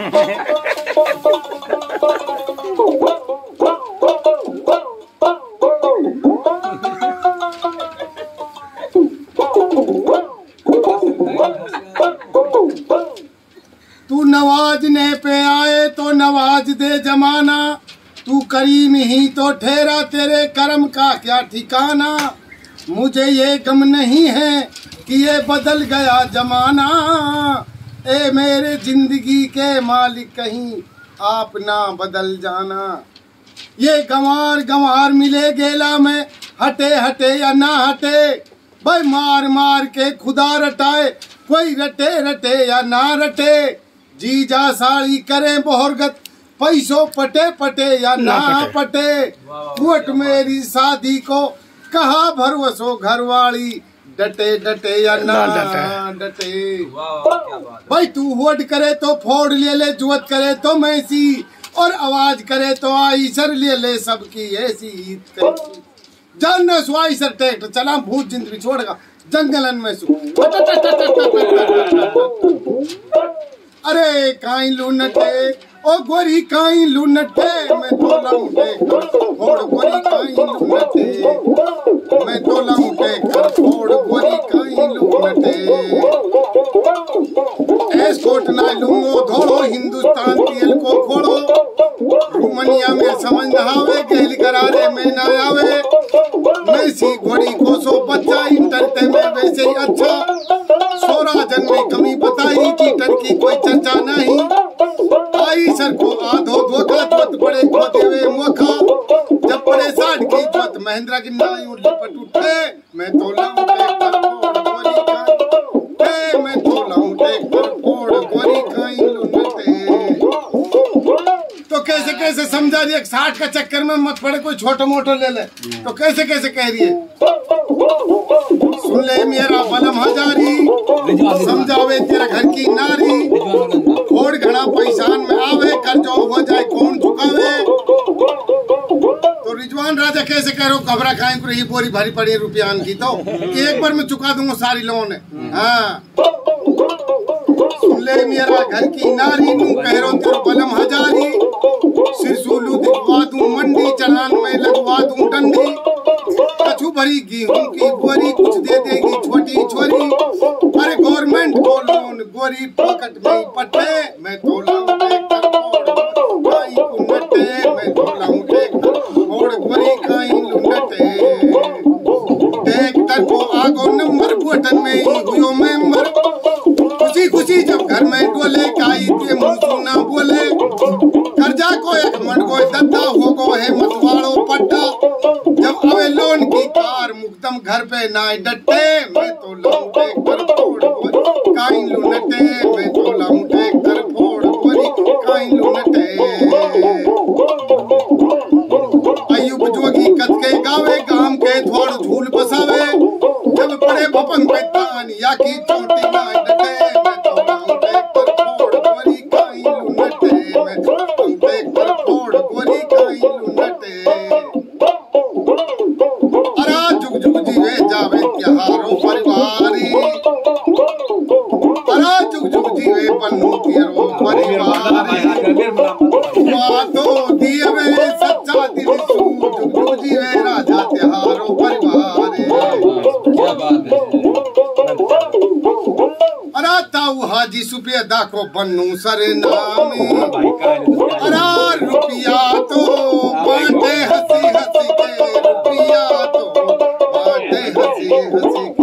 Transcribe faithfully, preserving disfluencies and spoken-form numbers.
तू नवाजने पे आए तो नवाज दे जमाना, तू करीम ही तो ठहरा तेरे कर्म का क्या ठिकाना। मुझे ये गम नहीं है कि ये बदल गया जमाना, ए मेरे जिंदगी के मालिक कहीं आप ना बदल जाना। ये गंवार गंवार मिले गेला में, हटे हटे या ना हटे, भाई मार मार के खुदा रटाए, कोई रटे रटे या ना रटे। जीजा साड़ी करे बोहरगत, पैसों पटे पटे या ना पटे। कुट मेरी शादी को कहा भरवसो घरवाली, डटे डटे या ना डटे। भाई तू वोट करे तो फोड़ ले ले, जुवत करे तो मैसी, और आवाज करे तो आईसर ले ले, सबकी ऐसी जान न सुई सर टेक्ट चला भूत जिंदगी छोड़गा जंगलन में सु। अरे काई लूनटे ओ गोरी काई लूनटे, मैं तो लाऊंटे फोड़ गोरी काई लूनटे, मैं तो लाऊंटे फोड़ गोरी काई लूनटे। एस्कोट ना लूंगो धोड़ो, हिंदुस्तान तियल को खोड़ो, रोमनिया में समझ न आवे, गेल करारे में ना आवे। मैसी घोड़ी को सो बच्चा, इंटर में वैसे ही अच्छा, सोरा जन में कमी बताई, चीटर की कोई चर्चा नहीं। आई सर को आधो धोखा, जोत पड़े को देवे मोखा, जब पड़े साठ की जोत महेंद्र की नाई लिपट उठे। मैं तो लाऊंटे कर फोड़ गोरी खाई, मैं तो लाऊंटे कर फोड़ गोरी खाई लुनटे। तो कैसे कैसे समझा रही है, साठ का चक्कर में मत पड़े, कोई छोटा मोटा ले ले। तो कैसे कैसे कह रही है, सुन ले मेरा बलम हजारी, समझावे तेरा घर की नारी। फोड़ घड़ा पैसान में आवे, कर जो हो जाए कौन झुकावे। तो रिजवान राजा कैसे कह रहे हो, घबरा खाए को रही बोरी भारी पड़ी रुपया की, तो एक बार मैं चुका दूंगा सारी लोन। हाँ सुन ले मेरा घर की नारी, नू कह रो तेरा बलम हजारी। सिरसूलू दिखवा दूं मंडी, चढ़ान में लगवा दूं डंडी। कछु भरी गेहूं की बोरी, कुछ दे देगी छोटी छोरी। अरे गवर्नमेंट को लोन गोरी पॉकेट में पट्टे, मैं तो लाऊंटे कर फोड़ काई लुनटे, मैं तो लाऊंटे कर फोड़ गोरी काई लुनटे। ट्रैक्टर को आगो नंबर, बटन में ही हुयो मेंबर। खुशी खुशी जब घर में डोले, काई के मुंह सुना बोले। कर्जा को एक मंड को दत्ता हो गो है मतवाड़ो पट्टा, जब अवे लोन की कार मुकदम घर पे ना डटे। मैं तो लाऊंटे कर फोड़ गोरी काई लुनटे, मैं तो लाऊंटे कर फोड़ गोरी काई लुनटे। अयुब जोगी कद के गावे, गाम के थोड़ झूल बसावे, जब पड़े भपन पे तान या की चोटी ना डटे। मैं तो लाऊंटे कर फोड़ गोरी काई लुनटे, मैं तो लाऊंटे कर फोड़ गोरी काई लुनटे। अरा जुग जुग जीवे जावे त्योहारों परिवारी, अरा जुग जुग जीवे पन्नू तेरो परिवारी। बातों दिए वे सच्चा दिल सू, जुग जुग जीवे राजा त्योहारों परिवारी। अरा ताऊ हाजी सुबेदा को बन्नू सरनामी, अरा रुपया तो बांटे हंसी हंसी के, रुपया तो बांटे हंसी हंसी के।